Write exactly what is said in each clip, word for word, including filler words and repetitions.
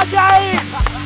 our game!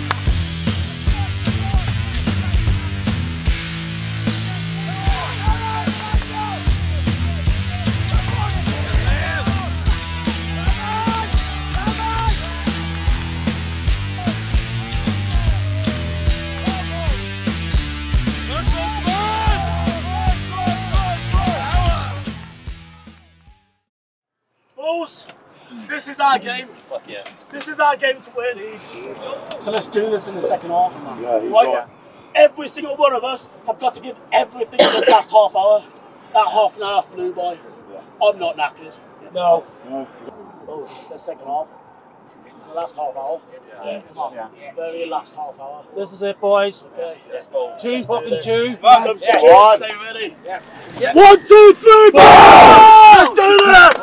Bulls, this is our game. Yeah. This is our game to win. So let's do this in the second half. Yeah, he's right? right. Every single one of us have got to give everything in this last half hour. That half an hour flew by. Yeah. I'm not knackered. No. No. Oh, the second half. It's the last half hour. Yeah. Come on. Yeah. Very last half hour. This is it, boys. Okay. Yes, Bulls. Two fucking two. Substitutes, One. stay ready. Yeah. Yeah. One, two, three, ball! Let's do this!